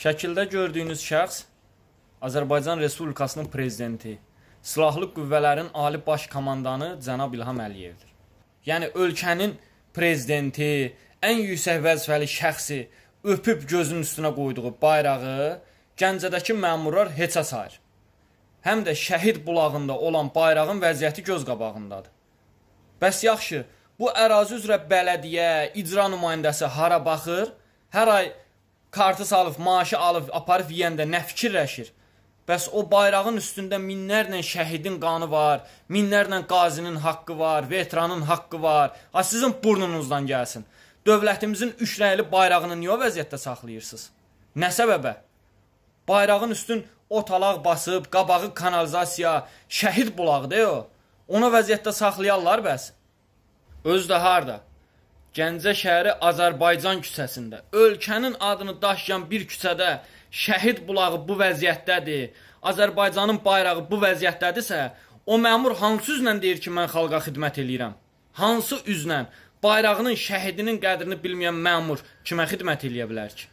Şəkildə gördüyünüz şəxs Azərbaycan Respublikasının prezidenti, Silahlı Qüvvələrin Ali Baş Komandanı cənab İlham Əliyevdir. Yəni, ölkənin prezidenti, ən yüksək vəzifəli şəxsi öpüb gözünün üstünə qoyduğu bayrağı Gəncədəki məmurlar heçə sayır. Həm də şəhid bulağında olan bayrağın vəziyyəti göz qabağındadır. Bəs yaxşı, bu ərazi üzrə bələdiyyə, icra nümayəndəsi hara baxır? Hər ay kartı salıb, maaşı alıb, aparıb yiyəndə nə fikirləşir? Bəs o bayrağın üstündə minlərlə şəhidin qanı var, minlərlə qazinin haqqı var, veteranın haqqı var. Ha, sizin burnunuzdan gəlsin. Dövlətimizin üç rəngli bayrağını niyə o vəziyyətdə saxlayırsınız? Nə səbəbə? Bayrağın üstün otalaq basıb, qabağı kanalizasiya, şəhid bulağıdır o. Ona vəziyyətdə saxlayarlar bəs. Özü də harada? Gəncə şəhəri Azərbaycan küçəsində, ölkənin adını daşıyan bir küçədə şəhid bulağı bu vəziyyətdədir, Azərbaycanın bayrağı bu vəziyyətdədirsə, o məmur hansı üzlə deyir ki, mən xalqa xidmət eləyirəm? Hansı üzlə bayrağının, şəhidinin qədrini bilməyən məmur kimə xidmət eləyə bilər ki?